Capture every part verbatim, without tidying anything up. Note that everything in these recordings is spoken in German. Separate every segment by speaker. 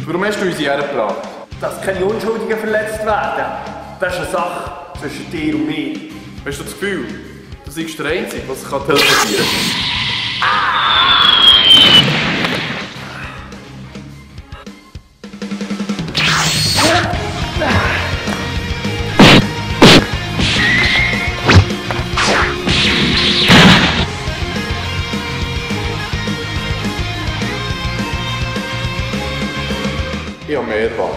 Speaker 1: Warum hast du uns hierher gebracht?
Speaker 2: Dass keine Unschuldigen verletzt werden. Das ist eine Sache zwischen dir und mir.
Speaker 1: Hast du das Gefühl, du seist der Einzige, der sich teleportieren kann? Ich habe mehr erwartet.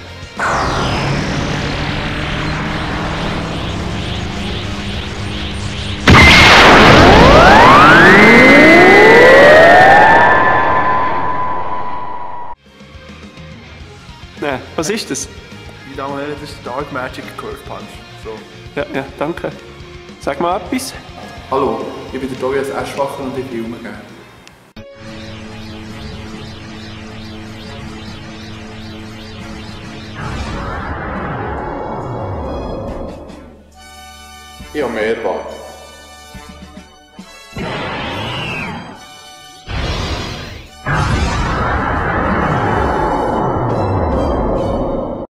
Speaker 3: Nein, was ist das?
Speaker 1: Meine Damen und Herren, das ist der Dark Magic Curve Punch. So.
Speaker 3: Ja, ja, danke. Sag mal etwas.
Speaker 1: Hallo, ich bin der Tobias Eschwacher und ich filme gerne. Ich habe mehr erwartet.